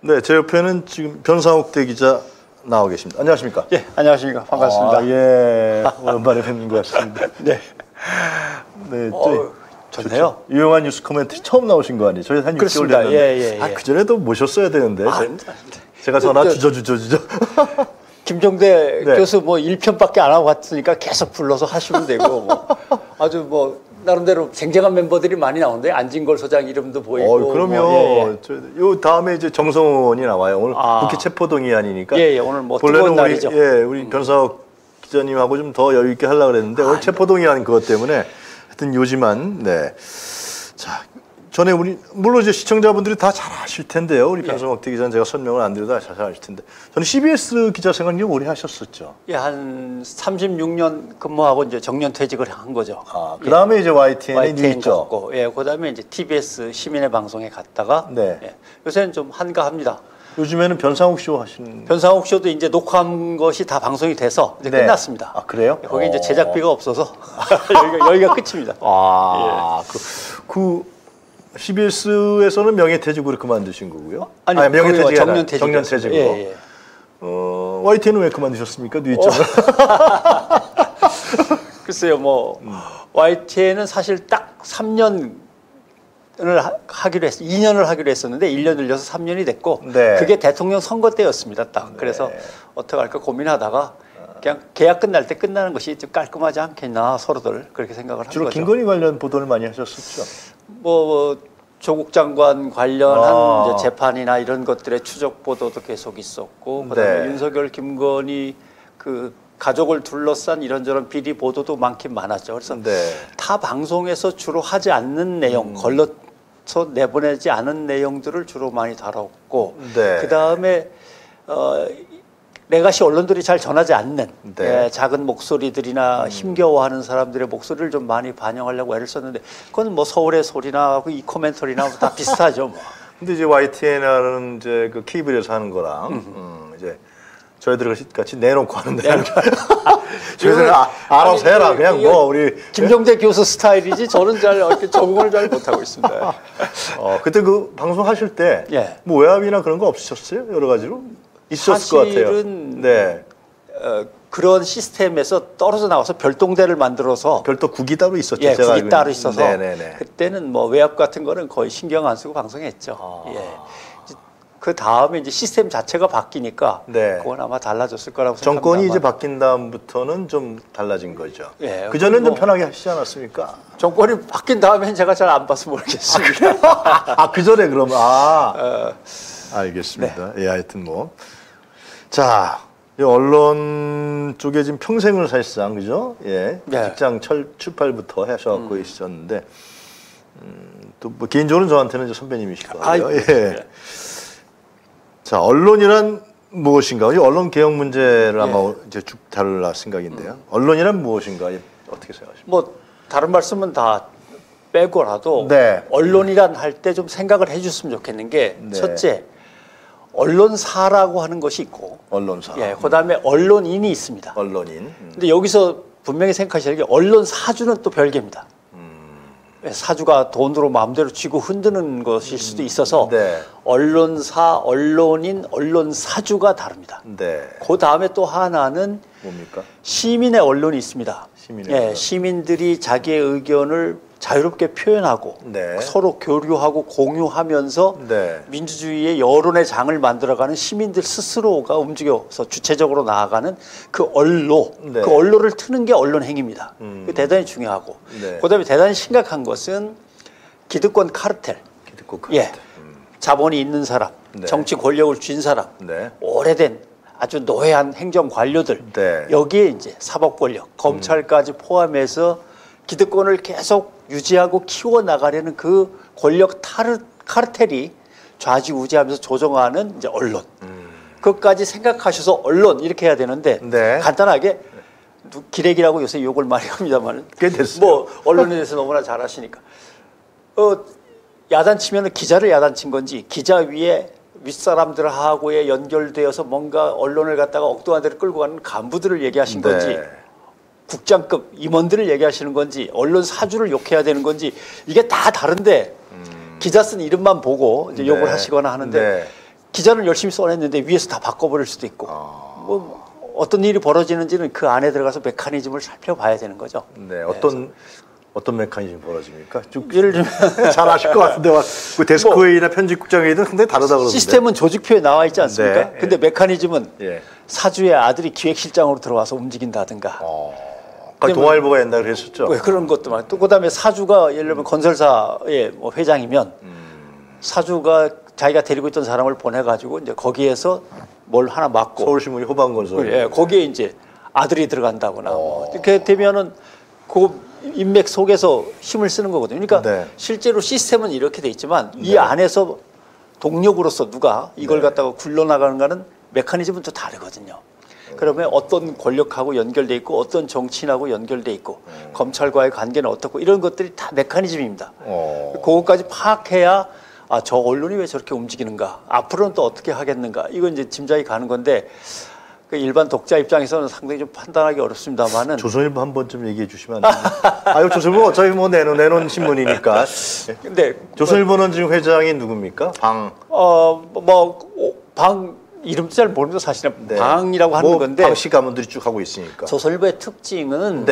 네, 제 옆에는 지금 변상욱 대기자 나와 계십니다. 안녕하십니까? 예, 안녕하십니까. 반갑습니다. 아, 예, 오랜만에 뵙는 것 같습니다. 네. 네, 좋네요. 유용한 뉴스 코멘터리 처음 나오신 거 아니에요? 저희 한 6개월 됐는데. 예. 아, 그 전에도 모셨어야 되는데. 아닙니다. 제가 전화 주저. 김종대 네. 교수 뭐 1편밖에 안 하고 갔으니까 계속 불러서 하시면 되고 뭐 아주 뭐 나름대로 쟁쟁한 멤버들이 많이 나오는데 안진걸 소장 이름도 보이고. 그럼요. 뭐, 요 다음에 이제 정성원이 나와요. 오늘 국회 체포동의안이니까. 예, 오늘 뭐 뜨거운 날이죠. 우리 변상욱 기자님하고 좀 더 여유 있게 하려고 그랬는데 오늘 체포동의안 그것 때문에 하여튼 요지만 네. 자, 전에 우리 물론 이제 시청자분들이 다 잘 아실 텐데요. 우리 변상욱 기자는 제가 설명을 안 드려도 잘 아실 텐데. 저는 CBS 기자 생활 좀 오래 하셨었죠. 예, 한 36년 근무하고 이제 정년 퇴직을 한 거죠. 아, 그다음에 이제 YTN이 있죠. 갔고, 예, 그다음에 이제 TBS 시민의 방송에 갔다가 네. 예, 요새는 좀 한가합니다. 요즘에는 변상욱 쇼 하시는. 변상욱 쇼도 이제 녹화한 것이 다 방송이 돼서 이제 끝났습니다. 아, 그래요? 거기 이제 제작비가 없어서 여기가 끝입니다. 아, 그 CBS에서는 명예퇴직으로 그만두신 거고요? 아니, 명예퇴직 정년퇴직으로. 예. YTN은 왜 그만두셨습니까? 뉘이점을. 글쎄요, 뭐 YTN은 사실 딱 3년을 하기로 2년을 하기로 했었는데 1년 늘려서 3년이 됐고 네. 그게 대통령 선거 때였습니다. 딱. 그래서 어떻게 할까 고민하다가 그냥 계약 끝날 때 끝나는 것이 좀 깔끔하지 않겠나 서로들 그렇게 생각을 한 거죠. 주로 김건희 관련 보도를 많이 하셨었죠. 뭐 조국 장관 관련한 이제 재판이나 이런 것들의 추적 보도도 계속 있었고, 그다음에 윤석열, 김건희 그 가족을 둘러싼 이런저런 비리 보도도 많긴 많았죠. 그래서 타 방송에서 주로 하지 않는 내용, 걸러서 내보내지 않은 내용들을 주로 많이 다뤘고, 그다음에 레가시 언론들이 잘 전하지 않는 작은 목소리들이나 힘겨워하는 사람들의 목소리를 좀 많이 반영하려고 애를 썼는데 그건 뭐 서울의 소리나 이 코멘터리나 다 비슷하죠. 뭐. 근데 이제 YTN은 이제 그 케이블에서 하는 거랑 이제 저희들 같이 내놓고 하는데 저희들 알아서 해라 그냥 뭐 우리 김종대 교수 스타일이지 저는 잘 이렇게 적응을 잘 못하고 있습니다. 그때 그 방송 하실 때 뭐 외압이나 그런 거 없으셨어요? 여러 가지로? 있었을 것 같아요. 사실은 그런 시스템에서 떨어져 나와서 별동대를 만들어서 별도국이 따로 있었죠. 예, 국이 따로 있어서 네네네. 그때는 뭐 외압 같은 거는 거의 신경 안 쓰고 방송했죠. 예. 그 다음에 이제 시스템 자체가 바뀌니까 그건 아마 달라졌을 거라고 생각합니다. 정권이 이제 바뀐 다음부터는 좀 달라진 거죠. 예, 그 전에는 좀 편하게 하시지 않았습니까? 정권이 바뀐 다음엔 제가 잘 안 봐서 모르겠어요. 그 전에 그러면 알겠습니다. 예, 하여튼 뭐. 자, 이 언론 쪽에 지금 평생을 사실상, 그죠? 예. 직장 출발부터 하셔갖고 있었는데, 또 뭐 개인적으로는 저한테는 이제 선배님이시고. 예. 자, 언론이란 무엇인가? 이 언론 개혁 문제를 아마 이제 쭉 다룰 생각인데요. 언론이란 무엇인가? 어떻게 생각하십니까? 뭐, 다른 말씀은 다 빼고라도 언론이란 할 때 좀 생각을 해줬으면 좋겠는 게 첫째, 언론사라고 하는 것이 있고 언론사. 예, 그다음에 언론인이 있습니다. 언론인. 근데 여기서 분명히 생각하셔야 될 게 언론사주는 또 별개입니다. 사주가 돈으로 마음대로 쥐고 흔드는 것일 수도 있어서 언론사, 언론인, 언론사주가 다릅니다. 그 다음에 또 하나는 뭡니까? 시민의 언론이 있습니다. 시민들이 자기의 의견을 자유롭게 표현하고 서로 교류하고 공유하면서 민주주의의 여론의 장을 만들어가는 시민들 스스로가 움직여서 주체적으로 나아가는 그 언로, 그 언로를 트는 게 언론 행위입니다. 그게 대단히 중요하고 그다음에 대단히 심각한 것은 기득권 카르텔. 자본이 있는 사람, 정치 권력을 쥔 사람, 오래된 아주 노회한 행정 관료들 여기에 이제 사법 권력, 검찰까지 포함해서 기득권을 계속 유지하고 키워나가려는 그 권력 카르텔이 좌지우지하면서 조정하는 이제 언론. 그것까지 생각하셔서 언론 이렇게 해야 되는데 간단하게 기레기라고 요새 욕을 많이 합니다만 뭐 언론에 대해서 너무나 잘 아시니까 야단치면 기자를 야단친 건지 기자 위에 윗사람들하고의 연결되어서 뭔가 언론을 갖다가 엉뚱한 데를 끌고 가는 간부들을 얘기하신 건지 국장급 임원들을 얘기하시는 건지 언론 사주를 욕해야 되는 건지 이게 다 다른데 기자 쓴 이름만 보고 이제 욕을 하시거나 하는데 기자는 열심히 써냈는데 위에서 다 바꿔버릴 수도 있고 뭐 어떤 일이 벌어지는지는 그 안에 들어가서 메커니즘을 살펴봐야 되는 거죠. 네, 어떤 메커니즘이 벌어집니까? 예를 들면 잘 아실 것 같은데 그 데스크회의나 편집국장회의는 상당히 다르다 그러는데 시스템은 조직표에 나와 있지 않습니까? 네. 근데 메커니즘은 사주의 아들이 기획실장으로 들어와서 움직인다든가. 그러니까 동아일보가 옛날에 그랬었죠. 그런 것도 많고 또 그다음에 사주가 예를 들면 건설사의 뭐 회장이면 사주가 자기가 데리고 있던 사람을 보내가지고 이제 거기에서 뭘 하나 맡고 서울신문이 호반건설 거기에 이제 아들이 들어간다거나 뭐 이렇게 되면은 그 인맥 속에서 힘을 쓰는 거거든요. 그러니까 실제로 시스템은 이렇게 돼 있지만 이 안에서 동력으로서 누가 이걸 갖다가 굴러나가는가는 메커니즘은 또 다르거든요. 그러면 어떤 권력하고 연결돼 있고 어떤 정치인하고 연결돼 있고 검찰과의 관계는 어떻고 이런 것들이 다 메커니즘입니다. 그것까지 파악해야 저 언론이 왜 저렇게 움직이는가, 앞으로는 또 어떻게 하겠는가, 이건 이제 짐작이 가는 건데 그 일반 독자 입장에서는 상당히 좀 판단하기 어렵습니다만은. 조선일보 한 번 좀 얘기해 주시면 안 돼요? 조선일보 어차피 뭐 내놓은 신문이니까. 근데 조선일보는 지금 회장이 누굽니까? 방 이름도 잘 모르면서 사실은 방이라고 하는 건데. 방씨 가문들이 쭉 하고 있으니까. 조선일보의 특징은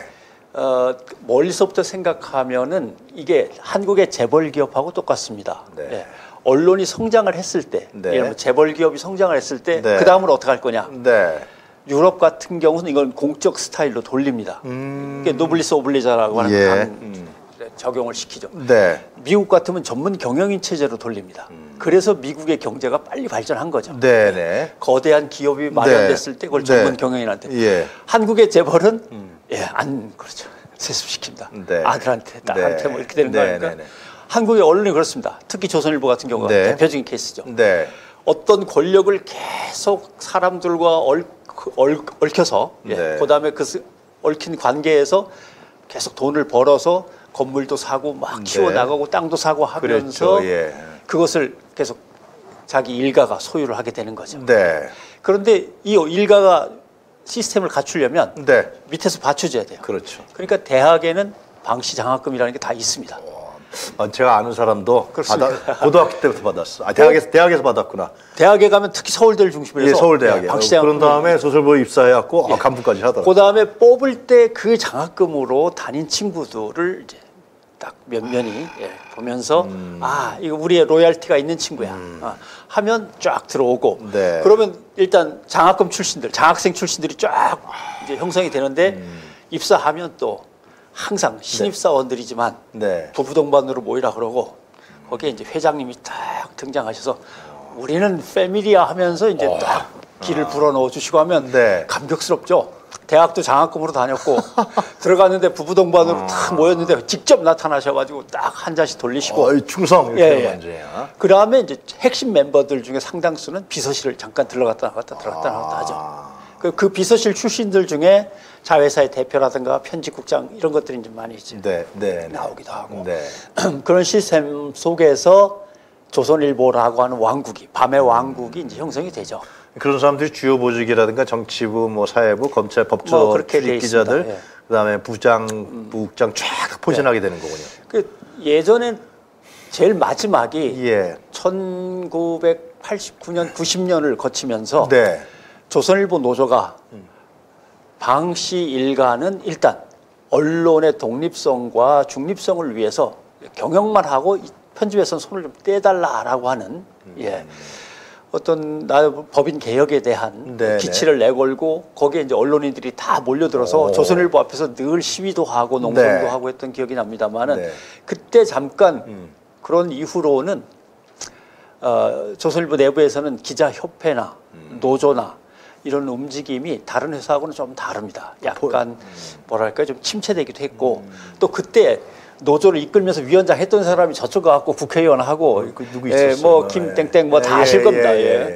멀리서부터 생각하면은 이게 한국의 재벌 기업하고 똑같습니다. 언론이 성장을 했을 때, 예를 들면 재벌 기업이 성장을 했을 때, 그 다음으로 어떻게 할 거냐? 유럽 같은 경우는 이건 공적 스타일로 돌립니다. 이게 노블리스 오블리자라고 하는 적용을 시키죠. 미국 같으면 전문 경영인 체제로 돌립니다. 그래서 미국의 경제가 빨리 발전한 거죠. 거대한 기업이 마련됐을 때 그걸 전문 경영인한테. 한국의 재벌은 그렇죠. 세습시킵니다. 아들한테, 딸한테 뭐 이렇게 되는 거 아닙니까? 한국의 언론이 그렇습니다. 특히 조선일보 같은 경우가 대표적인 케이스죠. 어떤 권력을 계속 사람들과 얽혀서 그다음에 그 얽힌 관계에서 계속 돈을 벌어서 건물도 사고 막 키워나가고 땅도 사고 하면서 그것을 계속 자기 일가가 소유를 하게 되는 거죠. 그런데 이 일가가 시스템을 갖추려면 밑에서 받쳐줘야 돼요. 그러니까 대학에는 방시 장학금이라는 게 다 있습니다. 제가 아는 사람도 고등학교 때부터 받았어. 대학에서 받았구나. 대학에 가면 특히 서울대를 중심으로 해서 서울대학에. 그런 다음에 소설부 입사해갖고 간부까지 하더라고요. 그다음에 뽑을 때 그 장학금으로 다닌 친구들을 이제 딱 면면이 보면서 이거 우리의 로얄티가 있는 친구야 하면 쫙 들어오고 그러면 일단 장학금 출신들, 장학생 출신들이 쫙 이제 형성이 되는데 입사하면 또 항상 신입사원들이지만 부부 동반으로 모이라 그러고 거기에 이제 회장님이 딱 등장하셔서 우리는 패밀리야 하면서 이제 딱 길을 불어넣어 주시고 하면 감격스럽죠. 대학도 장학금으로 다녔고 들어갔는데 부부 동반으로 딱 모였는데 직접 나타나셔가지고 딱 한 잔씩 돌리시고 충성 이렇게 그 다음에 이제 핵심 멤버들 중에 상당수는 비서실을 잠깐 들어갔다 나갔다 하죠. 그 비서실 출신들 중에 자회사의 대표라든가 편집국장 이런 것들이 좀 많이 이제 나오기도 하고 그런 시스템 속에서 조선일보라고 하는 왕국이 밤의 왕국이 이제 형성이 되죠. 그런 사람들이 주요 보직이라든가 정치부, 뭐 사회부, 검찰, 법조 출입 기자들, 그다음에 부장, 부국장 쫙 포진하게 되는 거군요. 그 예전엔 제일 마지막이 1989년, 90년을 거치면서 조선일보 노조가 방씨 일가는 일단 언론의 독립성과 중립성을 위해서 경영만 하고 편집에서는 손을 좀 떼달라라고 하는 어떤 법인 개혁에 대한 기치를 내걸고 거기에 이제 언론인들이 다 몰려들어서 조선일보 앞에서 늘 시위도 하고 농성도 하고 했던 기억이 납니다만은 그때 잠깐 그런 이후로는 조선일보 내부에서는 기자협회나 노조나 이런 움직임이 다른 회사하고는 좀 다릅니다. 약간 뭐랄까 좀 침체되기도 했고 또 그때 노조를 이끌면서 위원장 했던 사람이 저쪽 가고 국회의원하고 누구 있었어요? 뭐 김땡땡 뭐 다 아실 겁니다.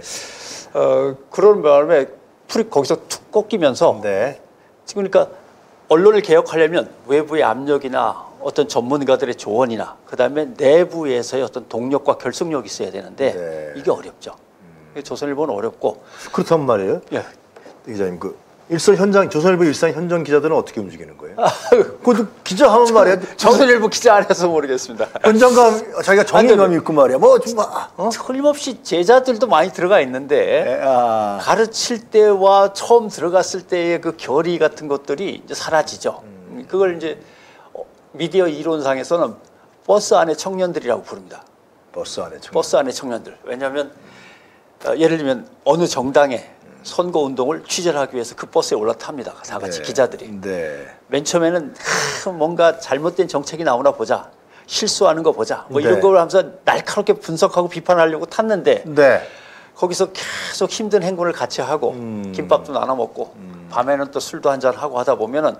그런 바람에 풀이 거기서 툭 꺾이면서 지금 그러니까 언론을 개혁하려면 외부의 압력이나 어떤 전문가들의 조언이나 그다음에 내부에서의 어떤 동력과 결속력이 있어야 되는데 이게 어렵죠. 조선일보는 어렵고 그렇단 말이에요. 기자님 일선 현장, 조선일보 일선 현장 기자들은 어떻게 움직이는 거예요? 그것도 기자 하면 말이야. 조선일보 기자 안 해서 모르겠습니다. 현장감, 자기가 정의감이 있고 말이야. 뭐 좀 틀림없이 제자들도 많이 들어가 있는데 가르칠 때와 처음 들어갔을 때의 그 결의 같은 것들이 이제 사라지죠. 그걸 이제 미디어 이론상에서는 버스 안의 청년들이라고 부릅니다. 버스 안의 청년들. 버스 안의 청년들. 왜냐하면 예를 들면 어느 정당에 선거 운동을 취재를 하기 위해서 그 버스에 올라탑니다. 다 같이 기자들이. 맨 처음에는 뭔가 잘못된 정책이 나오나 보자. 실수하는 거 보자. 뭐 이런 걸 하면서 날카롭게 분석하고 비판하려고 탔는데 거기서 계속 힘든 행군을 같이 하고 김밥도 나눠 먹고 밤에는 또 술도 한잔 하고 하다 보면은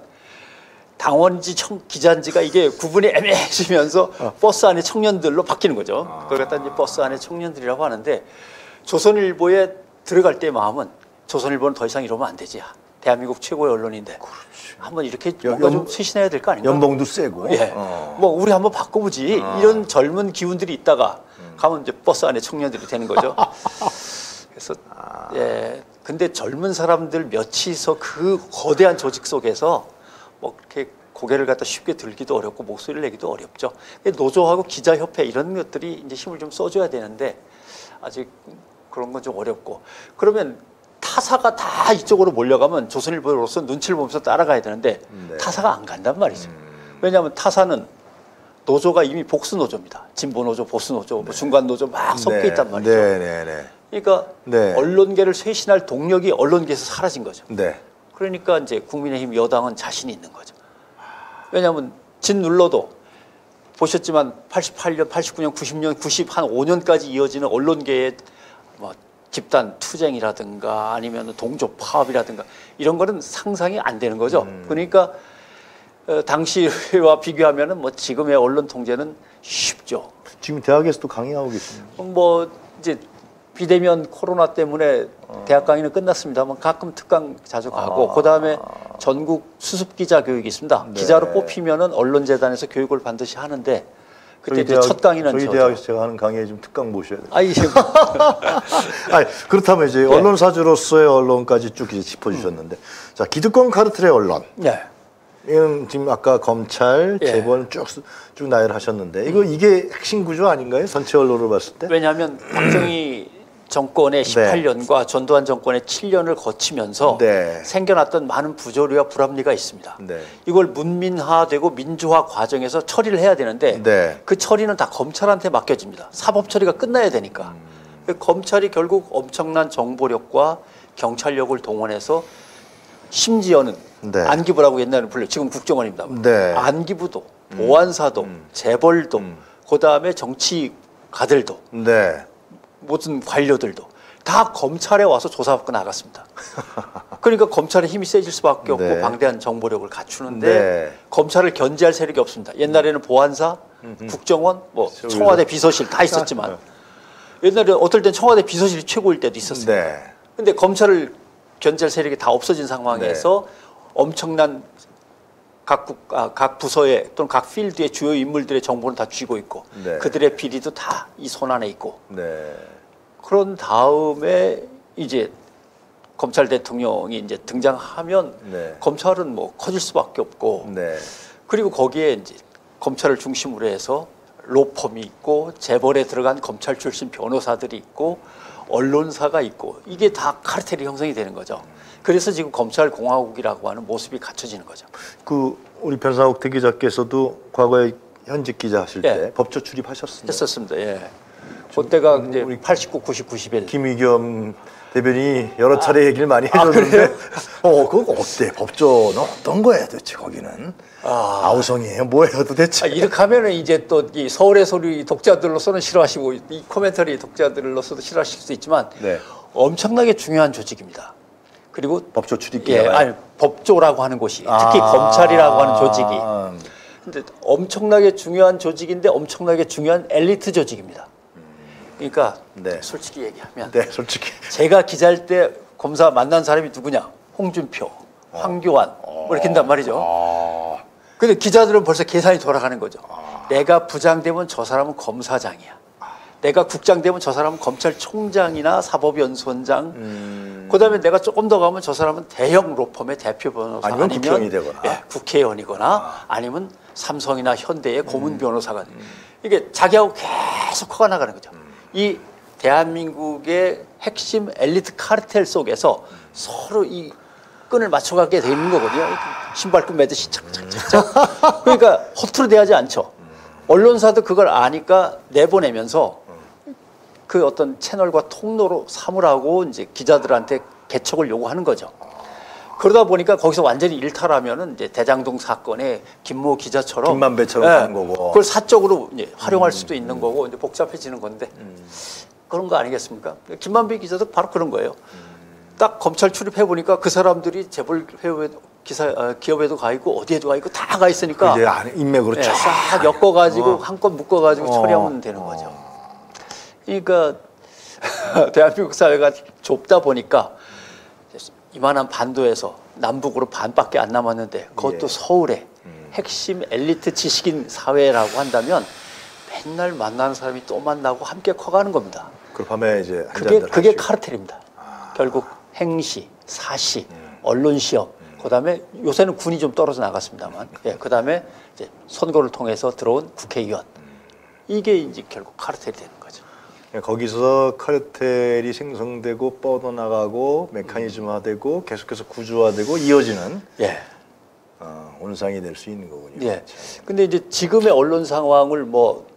당원지 기자인지가 이게 구분이 애매해지면서 버스 안의 청년들로 바뀌는 거죠. 그걸 갖다 이제 버스 안의 청년들이라고 하는데 조선일보에 들어갈 때의 마음은 조선일보는 더 이상 이러면 안 되지. 대한민국 최고의 언론인데. 그렇지. 한번 이렇게 뭔가 좀 쇄신해야 될 거 아닌가? 연봉도 세고. 예. 뭐 우리 한번 바꿔보지. 이런 젊은 기운들이 있다가 가면 이제 버스 안에 청년들이 되는 거죠. 그래서 예. 근데 젊은 사람들 몇이서 그 거대한 조직 속에서 뭐 그렇게 고개를 갖다 쉽게 들기도 어렵고 목소리를 내기도 어렵죠. 노조하고 기자협회 이런 것들이 이제 힘을 좀 써줘야 되는데 아직 그런 건 좀 어렵고 그러면 타사가 다 이쪽으로 몰려가면 조선일보로서 눈치를 보면서 따라가야 되는데 타사가 안 간단 말이죠. 왜냐하면 타사는 노조가 이미 복수 노조입니다. 진보 노조, 보수 노조, 뭐 중간 노조 막 섞여 있단 말이죠. 그러니까 언론계를 쇄신할 동력이 언론계에서 사라진 거죠. 그러니까 이제 국민의힘 여당은 자신이 있는 거죠. 왜냐하면 진 눌러도 보셨지만 88년, 89년, 90년, 95년까지 이어지는 언론계의 뭐 집단 투쟁이라든가 아니면 동조 파업이라든가 이런 거는 상상이 안 되는 거죠. 그러니까 당시와 비교하면은 뭐 지금의 언론 통제는 쉽죠. 지금 대학에서도 강의하고 계십니다. 뭐 이제 비대면 코로나 때문에 대학 강의는 끝났습니다만 가끔 특강 자주 가고 그다음에 전국 수습 기자 교육이 있습니다. 기자로 뽑히면은 언론재단에서 교육을 반드시 하는데 그때 이제 첫 강의는 저희 대학에서 제가 하는 강의에 좀 특강 모셔야 돼요. 아니, 그렇다면 이제 언론사주로서의 언론까지 쭉 이제 짚어주셨는데 자 기득권 카르텔의 언론. 이건 지금 아까 검찰, 재벌 쭉 나열하셨는데 이게 핵심 구조 아닌가요? 전체 언론을 봤을 때? 왜냐하면 박정희 정권의 18년과 전두환 정권의 7년을 거치면서 생겨났던 많은 부조리와 불합리가 있습니다. 이걸 문민화되고 민주화 과정에서 처리를 해야 되는데 그 처리는 다 검찰한테 맡겨집니다. 사법 처리가 끝나야 되니까. 검찰이 결국 엄청난 정보력과 경찰력을 동원해서 심지어는 안기부라고 옛날에 불려 지금 국정원입니다. 안기부도 보안사도 재벌도 그다음에 정치가들도 모든 관료들도 다 검찰에 와서 조사받고 나갔습니다. 그러니까 검찰의 힘이 세질 수밖에 없고 방대한 정보력을 갖추는데 검찰을 견제할 세력이 없습니다. 옛날에는 보안사, 국정원, 뭐 청와대 비서실 다 있었지만 옛날에 어떨 땐 청와대 비서실이 최고일 때도 있었어요. 근데 검찰을 견제할 세력이 다 없어진 상황에서 엄청난 각 부서의 또는 각 필드의 주요 인물들의 정보는 다 쥐고 있고 그들의 비리도 다 이 손 안에 있고 그런 다음에 이제 검찰 대통령이 이제 등장하면 검찰은 뭐 커질 수밖에 없고 그리고 거기에 이제 검찰을 중심으로 해서 로펌이 있고 재벌에 들어간 검찰 출신 변호사들이 있고 언론사가 있고 이게 다 카르텔이 형성이 되는 거죠. 그래서 지금 검찰 공화국이라고 하는 모습이 갖춰지는 거죠. 우리 변상욱 대기자께서도 과거에 현직 기자 하실 때 법조 출입하셨습니다. 했었습니다. 그때가 이제 89, 90, 91. 김의겸 대변인이 여러 차례 얘기를 많이 해줬는데 그거 어때? 법조는 어떤 거예요 도대체 거기는? 아우성이에요? 뭐예요 도대체? 이렇게 하면은 이제 또 이 서울의 소리 독자들로서는 싫어하시고 이 코멘터리 독자들로서도 싫어하실 수 있지만 엄청나게 중요한 조직입니다. 그리고 법조 출입기자가 아니 법조라고 하는 곳이 특히 검찰이라고 하는 조직이 근데 엄청나게 중요한 조직인데 엄청나게 중요한 엘리트 조직입니다. 그러니까 솔직히 얘기하면 솔직히 제가 기자할 때 검사 만난 사람이 누구냐? 홍준표, 황교안 뭐 이렇게 한단 말이죠. 근데 기자들은 벌써 계산이 돌아가는 거죠. 내가 부장되면 저 사람은 검사장이야. 내가 국장 되면 저 사람은 검찰총장이나 사법연수원장 그다음에 내가 조금 더 가면 저 사람은 대형 로펌의 대표 변호사 아니면 국회의원이 되거나 예, 국회의원이거나 아니면 삼성이나 현대의 고문 변호사가 이게 자기하고 계속 커가 나가는 거죠. 이 대한민국의 핵심 엘리트 카르텔 속에서 서로 이 끈을 맞춰가게 돼 있는 거거든요. 신발끈 매듯이 착착착착. 그러니까 허투루 대하지 않죠. 언론사도 그걸 아니까 내보내면서 그 어떤 채널과 통로로 삼으라고 이제 기자들한테 개척을 요구하는 거죠. 그러다 보니까 거기서 완전히 일탈하면은 이제 대장동 사건의 김모 기자처럼 김만배처럼 가는 거고 그걸 사적으로 이제 활용할 수도 있는 거고 이제 복잡해지는 건데 그런 거 아니겠습니까? 김만배 기자도 바로 그런 거예요. 딱 검찰 출입해 보니까 그 사람들이 재벌 기업에도 가 있고 어디에도 가 있고 다 가 있으니까 이제 인맥으로 예, 싹 엮어가지고 한껏 묶어가지고 처리하면 되는 거죠. 그러니까 대한민국 사회가 좁다 보니까 이만한 반도에서 남북으로 반밖에 안 남았는데 그것도 서울에 핵심 엘리트 지식인 사회라고 한다면 맨날 만나는 사람이 또 만나고 함께 커가는 겁니다. 그 밤에 이제 그게 카르텔입니다. 결국 행시, 사시, 언론 시험, 그다음에 요새는 군이 좀 떨어져 나갔습니다만, 예, 그다음에 이제 선거를 통해서 들어온 국회의원, 이게 이제 결국 카르텔이 되는 거죠. 거기서 카르텔이 생성되고 뻗어나가고 메커니즘화되고 계속해서 구조화되고 이어지는 온상이 될 수 있는 거군요. 예. 근데 이제 지금의 언론 상황을 뭐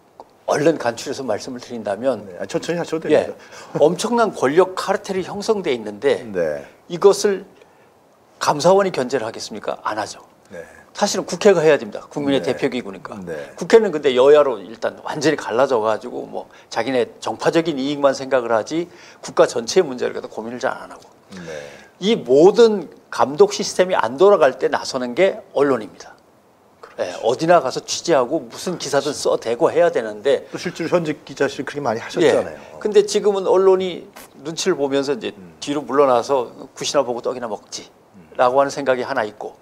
얼른 간추려서 말씀을 드린다면 천천히 하셔도 됩니다. 엄청난 권력 카르텔이 형성돼 있는데 이것을 감사원이 견제를 하겠습니까? 안 하죠. 사실은 국회가 해야 됩니다. 국민의 대표기구니까. 국회는 근데 여야로 일단 완전히 갈라져 가지고 뭐 자기네 정파적인 이익만 생각을 하지 국가 전체의 문제를 갖다 고민을 잘 안 하고. 이 모든 감독 시스템이 안 돌아갈 때 나서는 게 언론입니다. 어디나 가서 취재하고 무슨 기사든 써대고 해야 되는데 또 실제로 현직 기자실 그렇게 많이 하셨잖아요. 근데 지금은 언론이 눈치를 보면서 이제 뒤로 물러나서 굿이나 보고 떡이나 먹지라고 하는 생각이 하나 있고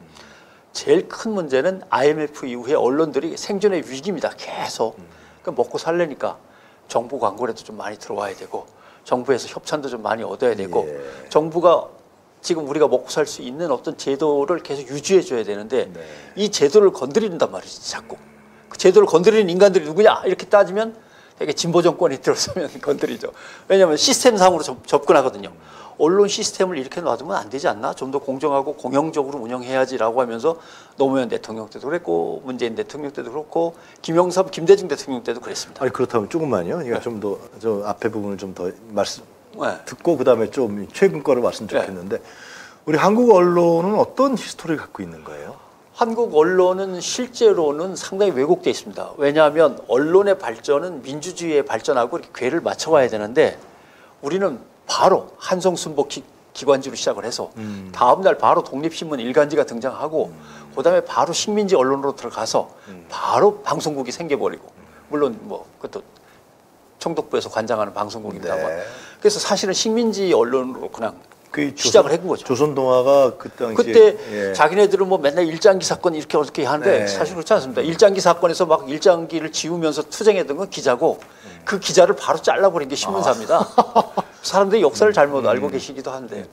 제일 큰 문제는 IMF 이후에 언론들이 생존의 위기입니다. 계속 먹고 살려니까 정부 광고라도 좀 많이 들어와야 되고 정부에서 협찬도 좀 많이 얻어야 되고 정부가 지금 우리가 먹고 살 수 있는 어떤 제도를 계속 유지해 줘야 되는데 이 제도를 건드린단 말이지 자꾸. 그 제도를 건드리는 인간들이 누구냐 이렇게 따지면 되게 진보 정권이 들어서면 건드리죠. 왜냐하면 시스템상으로 접근하거든요. 언론 시스템을 이렇게 놔두면 안 되지 않나? 좀 더 공정하고 공영적으로 운영해야지라고 하면서 노무현 대통령 때도 그랬고 문재인 대통령 때도 그렇고 김영삼, 김대중 대통령 때도 그랬습니다. 아니 그렇다면 조금만요. 그러니까 좀 더 저 앞에 부분을 좀 더 말씀 듣고 그다음에 좀 최근 거를 말씀 좋겠는데 우리 한국 언론은 어떤 히스토리를 갖고 있는 거예요? 한국 언론은 실제로는 상당히 왜곡되어 있습니다. 왜냐하면 언론의 발전은 민주주의의 발전하고 이렇게 궤를 맞춰가야 되는데 우리는 바로 한성순복 기관지로 시작을 해서 다음 날 바로 독립신문 일간지가 등장하고 그다음에 바로 식민지 언론으로 들어가서 바로 방송국이 생겨버리고 물론 뭐 그것도 총독부에서 관장하는 방송국입니다만 그래서 사실은 식민지 언론으로 그냥 시작을 해본 거죠. 조선동화가 그때 그때 자기네들은 뭐 맨날 일장기 사건 이렇게 어떻게 하는데 사실 그렇지 않습니다. 일장기 사건에서 막 일장기를 지우면서 투쟁했던 건 기자고 그 기자를 바로 잘라버린 게 신문사입니다. 사람들이 역사를 잘못 알고 계시기도 한데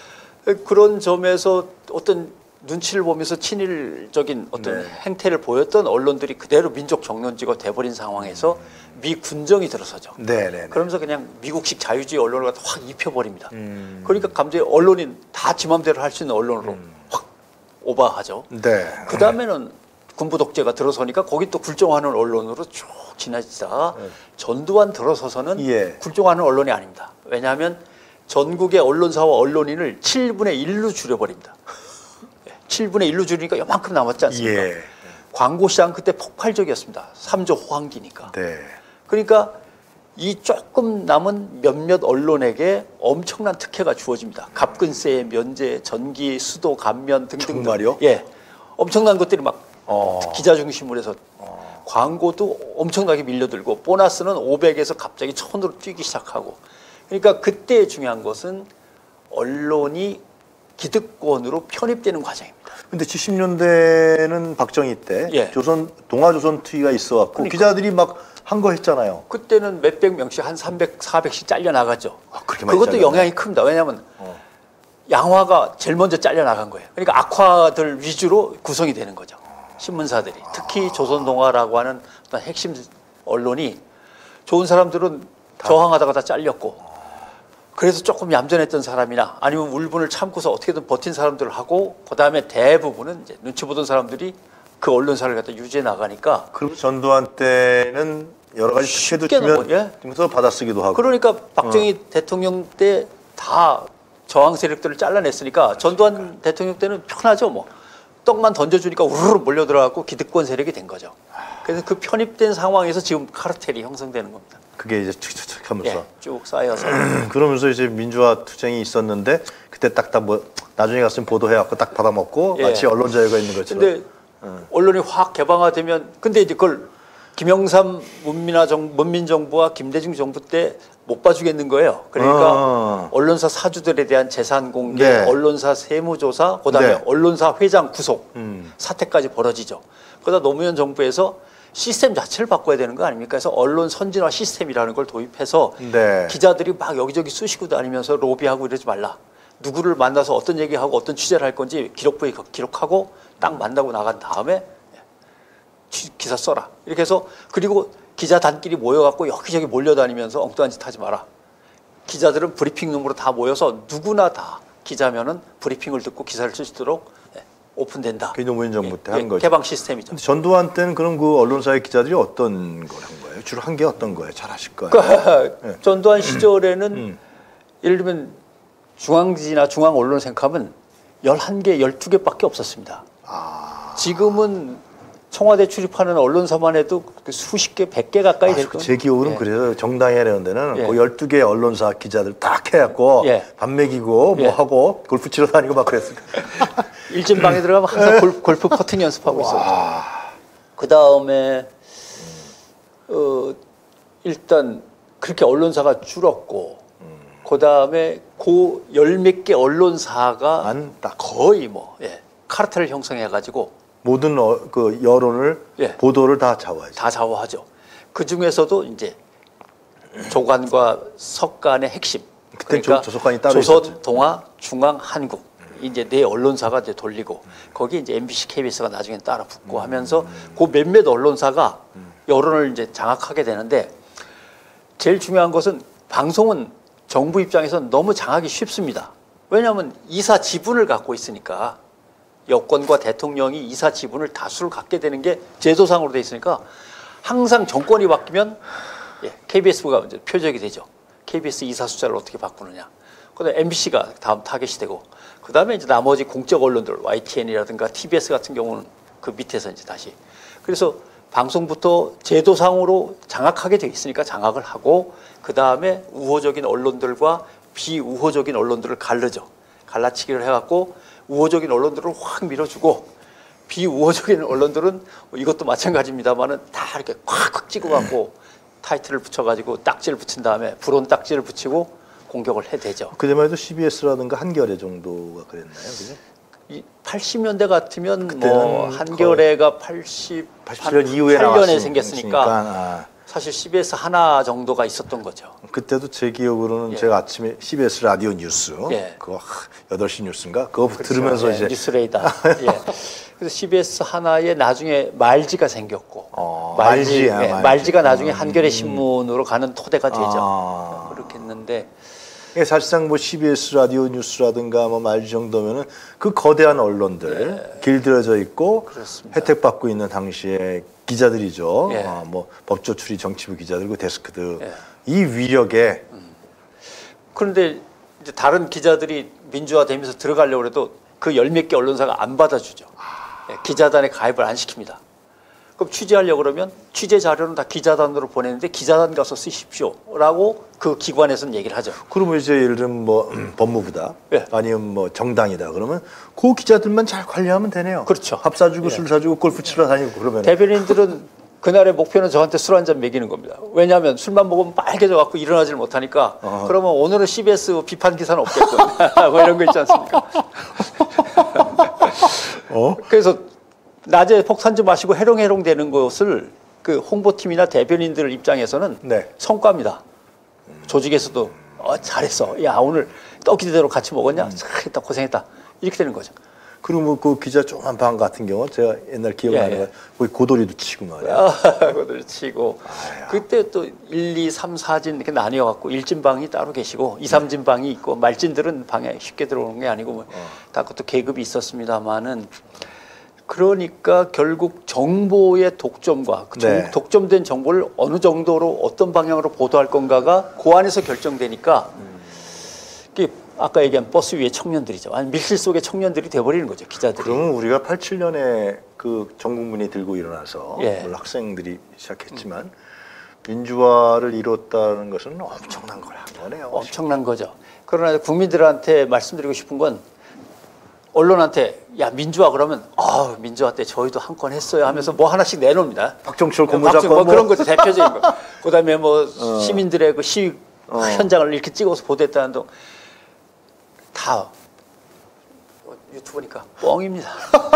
그런 점에서 어떤 눈치를 보면서 친일적인 어떤 행태를 보였던 언론들이 그대로 민족 정론지가 돼버린 상황에서 미 군정이 들어서죠. 그러면서 그냥 미국식 자유주의 언론을 갖다 확 입혀버립니다. 그러니까 감독이 언론인 다 지 맘대로 할 수 있는 언론으로 확 오버하죠. 그 다음에는 군부 독재가 들어서니까 거기 또 굴종하는 언론으로 쭉 지나치다가 전두환 들어서서는 굴종하는 언론이 아닙니다. 왜냐하면 전국의 언론사와 언론인을 7분의 1로 줄여버립니다. 7분의 1로 줄이니까 요만큼 남았지 않습니까? 광고 시장 그때 폭발적이었습니다. 3조 호황기니까. 그러니까 이 조금 남은 몇몇 언론에게 엄청난 특혜가 주어집니다. 갑근세 면제, 전기, 수도 감면 등등. 정말요? 엄청난 것들이 막 기자 중심으로 해서 광고도 엄청나게 밀려들고 보너스는 500에서 갑자기 1000으로 뛰기 시작하고 그러니까 그때 중요한 것은 언론이 기득권으로 편입되는 과정입니다. 근데 70년대는 박정희 때 동아조선 투기가 있어갖고 그러니까. 기자들이 막 한 거 했잖아요. 그때는 몇백 명씩 한 300, 400씩 잘려 나갔죠. 그렇게 많이 그것도 영향이 큽니다. 왜냐하면 양화가 제일 먼저 잘려나간 거예요. 그러니까 악화들 위주로 구성이 되는 거죠. 신문사들이. 특히 조선동아라고 하는 어떤 핵심 언론이 좋은 사람들은 저항하다가 다 잘렸고 그래서 조금 얌전했던 사람이나 아니면 울분을 참고서 어떻게든 버틴 사람들을 하고 그다음에 대부분은 이제 눈치 보던 사람들이 그 언론사를 갖다 유지해 나가니까. 그리고 전두환 때는 여러 가지 특혜도 주면서 받아쓰기도 하고. 그러니까 박정희 대통령 때 다 저항 세력들을 잘라냈으니까 전두환 대통령 때는 편하죠. 뭐 떡만 던져주니까 우르르 몰려들어가고 기득권 세력이 된 거죠. 그래서 그 편입된 상황에서 지금 카르텔이 형성되는 겁니다. 그게 이제 툭툭툭 하면서 예, 쭉 쌓여서 그러면서 이제 민주화 투쟁이 있었는데 그때 딱 뭐 나중에 갔으면 보도해갖고 딱 받아먹고 마치 언론 자유가 있는 것처럼. 근데 언론이 확 개방화되면 근데 이제 그걸 김영삼 문민정부와 김대중 정부 때 못 봐주겠는 거예요. 그러니까 언론사 사주들에 대한 재산 공개, 언론사 세무조사, 그다음에 언론사 회장 구속 사태까지 벌어지죠. 그러다 노무현 정부에서 시스템 자체를 바꿔야 되는 거 아닙니까? 그래서 언론 선진화 시스템이라는 걸 도입해서 기자들이 막 여기저기 쑤시고 다니면서 로비하고 이러지 말라. 누구를 만나서 어떤 얘기하고 어떤 취재를 할 건지 기록부에 기록하고 딱 만나고 나간 다음에 기사 써라. 이렇게 해서 그리고 기자단끼리 모여갖고 여기저기 몰려다니면서 엉뚱한 짓 하지 마라. 기자들은 브리핑룸으로 다 모여서 누구나 다 기자면은 브리핑을 듣고 기사를 쓸 수 있도록 오픈된다. 그게 노무현 정부 때 한 거죠. 개방 시스템이죠. 전두환 때는 그럼 그 언론사의 기자들이 어떤 걸 한 거예요? 주로 한 게 어떤 거예요? 잘 아실 거예요. 그러니까 전두환 시절에는 예를 들면 중앙지나 중앙 언론 생각하면 11개, 12개밖에 없었습니다. 지금은 청와대 출입하는 언론사만 해도 수십 개, 100개 가까이 될 거예요. 제 기억으로는 그래서 정당이라는 데는 그 12개 언론사 기자들 딱 해갖고 밥 먹이고 뭐 하고 골프 치러 다니고 막 그랬어요. 일진방에 들어가면 항상 골프 퍼팅 연습하고 있었죠. 그 다음에 일단 그렇게 언론사가 줄었고 그 다음에 그 열 몇 개 언론사가 거의 뭐 카르텔을 형성해가지고 모든 그 여론을 보도를 다 좌우하죠. 다 좌우하죠. 그 중에서도 이제 조간과 석간의 핵심. 그러니까 조석관이 따로 조선, 있었죠. 동아, 중앙, 한국 이제 네 언론사가 이제 돌리고 거기 이제 MBC, KBS가 나중에 따라 붙고 하면서 그 몇몇 언론사가 여론을 이제 장악하게 되는데 제일 중요한 것은 방송은 정부 입장에서는 너무 장악이 쉽습니다. 왜냐하면 이사 지분을 갖고 있으니까. 여권과 대통령이 이사 지분을 다수를 갖게 되는 게 제도상으로 돼 있으니까 항상 정권이 바뀌면 KBS가 이제 표적이 되죠. KBS 이사 숫자를 어떻게 바꾸느냐. 그다음에 MBC가 다음 타겟이 되고 그다음에 이제 나머지 공적 언론들 YTN이라든가 TBS 같은 경우는 그 밑에서 이제 다시 그래서 방송부터 제도상으로 장악하게 돼 있으니까 장악을 하고 그다음에 우호적인 언론들과 비우호적인 언론들을 갈르죠. 갈라치기를 해갖고 우호적인 언론들을 확 밀어주고 비우호적인 언론들은 이것도 마찬가지입니다만은 다 이렇게 콱콱 찍어갖고 타이틀을 붙여가지고 딱지를 붙인 다음에 불온 딱지를 붙이고 공격을 해대죠. 그때만 해도 CBS라든가 한겨레 정도가 그랬나요, 그죠? 80년대 같으면 뭐 한겨레가 87년 이후에 8년에 생겼으니까 사실 CBS 하나 정도가 있었던 거죠. 그때도 제 기억으로는 제가 아침에 CBS 라디오 뉴스 그거 8시 뉴스인가 그거 들으면서 이제 뉴스레이더 그래서 CBS 하나에 나중에 말지가 생겼고 말지가 나중에 한겨레 신문으로 가는 토대가 되죠. 그렇게 했는데 사실상 뭐 CBS 라디오 뉴스라든가 뭐 말지 정도면은 그 거대한 언론들 길들여져 있고 혜택 받고 있는 당시에 기자들이죠. 뭐 법조 출입 정치부 기자들, 그 데스크들 이 위력에 그런데 이제 다른 기자들이 민주화되면서 들어가려고 해도 그 열 몇 개 언론사가 안 받아주죠. 기자단에 가입을 안 시킵니다. 그럼 취재하려고 그러면 취재 자료는 다 기자단으로 보내는데 기자단 가서 쓰십시오라고 그 기관에서는 얘기를 하죠. 그러면 이제 예를 들면 뭐 법무부다 아니면 뭐 정당이다 그러면 그 기자들만 잘 관리하면 되네요. 그렇죠. 밥 사주고 술 사주고 골프 치러 다니고 그러면 대변인들은 그날의 목표는 저한테 술 한 잔 먹이는 겁니다. 왜냐하면 술만 먹으면 빨개져 갖고 일어나질 못하니까 그러면 오늘은 CBS 비판 기사는 없겠군. 뭐 이런 거 있지 않습니까? 그래서 낮에 폭탄 좀 마시고 해롱해롱 되는 것을 그 홍보팀이나 대변인들 입장에서는 성과입니다. 조직에서도 잘했어. 야 오늘 떡이대로 같이 먹었냐? 했다 고생했다. 이렇게 되는 거죠. 그리고 뭐 그 기자 조그만 방 같은 경우 제가 옛날 기억나는 거 거기 고돌이도 치고 말이야. 고돌이 치고. 그때 또 1, 2, 3, 4진 이렇게 나뉘어갖고 1진 방이 따로 계시고 2, 3진 방이 있고 말진들은 방에 쉽게 들어오는 게 아니고 뭐 다 그것도 계급이 있었습니다만은 그러니까 결국 정보의 독점과 그 독점된 정보를 어느 정도로 어떤 방향으로 보도할 건가가 그 안에서 결정되니까 아까 얘기한 버스 위의 청년들이죠. 아니 밀실 속의 청년들이 돼버리는 거죠, 기자들이. 그러면 우리가 87년에 그 전국문이 들고 일어나서 물론 학생들이 시작했지만 민주화를 이뤘다는 것은 엄청난 거네요. 엄청난 거죠. 그러나 국민들한테 말씀드리고 싶은 건 언론한테 야 민주화 그러면 민주화 때 저희도 한 건 했어요 하면서 뭐 하나씩 내놓습니다. 박정철 고무작권 뭐 그런 거죠. 대표적인 거. 그다음에 뭐 시민들의 그 시위 현장을 이렇게 찍어서 보도했다는 동 다 유튜브니까 뻥입니다.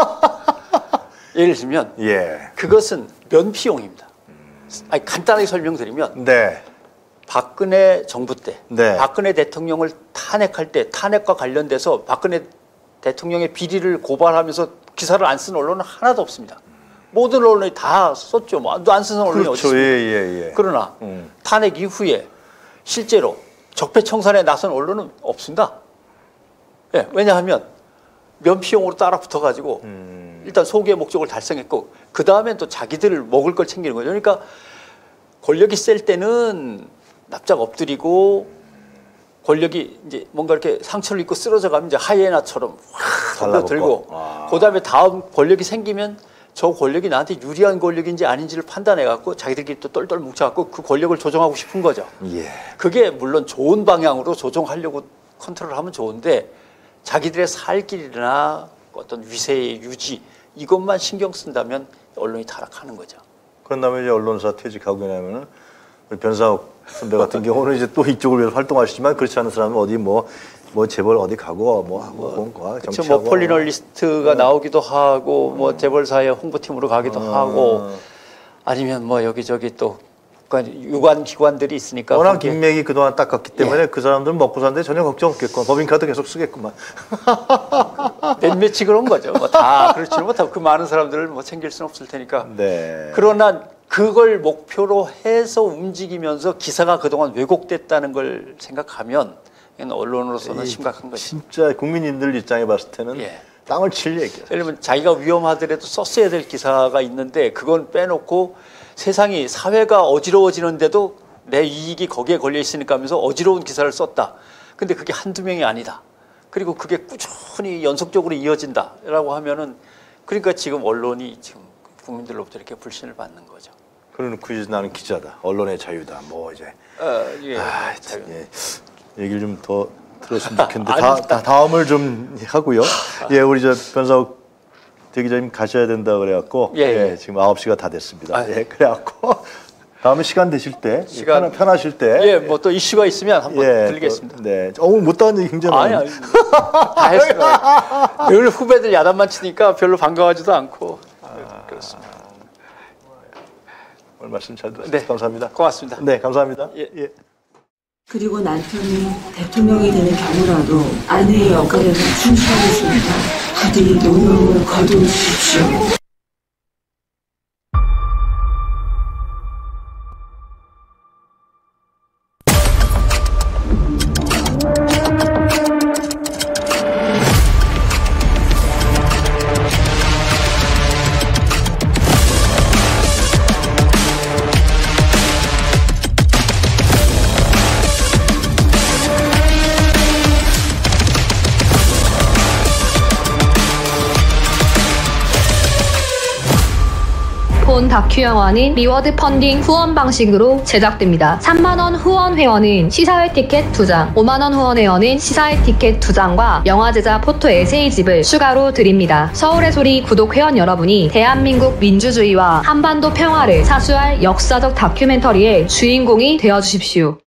예를 들면 그것은 면피용입니다. 아니, 간단하게 설명드리면 박근혜 정부 때 박근혜 대통령을 탄핵할 때 탄핵과 관련돼서 박근혜 대통령의 비리를 고발하면서 기사를 안 쓴 언론은 하나도 없습니다. 모든 언론이 다 썼죠. 뭐 안 쓰는 언론이 어디 있습니까? 그러나 탄핵 이후에 실제로 적폐청산에 나선 언론은 없습니다. 왜냐하면 면피용으로 따라 붙어가지고 일단 소기의 목적을 달성했고 그 다음엔 또 자기들 먹을 걸 챙기는 거죠. 그러니까 권력이 셀 때는 납작 엎드리고 권력이 이제 뭔가 이렇게 상처를 입고 쓰러져 가면 이제 하이에나처럼 확 들고 그 다음에 다음 권력이 생기면 저 권력이 나한테 유리한 권력인지 아닌지를 판단해 갖고 자기들끼리 또 똘똘 뭉쳐 갖고 그 권력을 조정하고 싶은 거죠. 그게 물론 좋은 방향으로 조정하려고 컨트롤하면 좋은데 자기들의 살 길이나 어떤 위세의 유지 이것만 신경 쓴다면 언론이 타락하는 거죠. 그런 다음에 이제 언론사 퇴직하고 나면은 우리 변상욱 선배 같은 경우는 이제 또 이쪽을 위해서 활동하시지만 그렇지 않은 사람은 어디 뭐 재벌 어디 가고 뭐 하고 정치하고 뭐 폴리널리스트가 나오기도 하고 뭐 재벌사의 홍보팀으로 가기도 하고 아니면 뭐 여기저기 또 유관 기관들이 있으니까 워낙 인맥이 그동안 닦았기 때문에 그 사람들은 먹고 사는데 전혀 걱정 없겠고 법인카드 계속 쓰겠구만. 몇몇이 그런 거죠. 뭐 다 그렇지는 못하고 그 많은 사람들을 뭐 챙길 수는 없을 테니까. 그러나 그걸 목표로 해서 움직이면서 기사가 그동안 왜곡됐다는 걸 생각하면 언론으로서는 심각한 거죠. 진짜 국민님들 입장에 봤을 때는 땅을 칠 얘기예요. 예를 들면 자기가 위험하더라도 썼어야 될 기사가 있는데 그건 빼놓고 세상이 사회가 어지러워지는데도 내 이익이 거기에 걸려 있으니까 하면서 어지러운 기사를 썼다. 근데 그게 한두 명이 아니다. 그리고 그게 꾸준히 연속적으로 이어진다라고 하면은 그러니까 지금 언론이 지금 국민들로부터 이렇게 불신을 받는 거죠. 그러놓고 이제 나는 기자다. 언론의 자유다. 뭐 이제. 얘기를 좀 더 들었으면 좋겠는데 다음을 좀 하고요. 우리 저 변상욱 대기자님 가셔야 된다 그래갖고 지금 9시가 다 됐습니다. 그래갖고 다음에 시간 되실 때 편하실 때 뭐 또 이슈가 있으면 한번 들리겠습니다. 못다한 얘기 굉장히 많아요. 다 했어요. 늘 후배들 야단만 치니까 별로 반가워하지도 않고 그렇습니다. 오늘 말씀 잘 들었습니다. 감사합니다. 고맙습니다. 감사합니다. 그리고 남편이 대통령이 되는 경우라도 아내의 역할에는 충실하겠습니다. 부디 노력을 거두십시오. 본 다큐 영화는 리워드 펀딩 후원 방식으로 제작됩니다. 3만원 후원 회원은 시사회 티켓 2장, 5만원 후원 회원은 시사회 티켓 2장과 영화 제작 포토 에세이집을 추가로 드립니다. 서울의 소리 구독 회원 여러분이 대한민국 민주주의와 한반도 평화를 사수할 역사적 다큐멘터리의 주인공이 되어주십시오.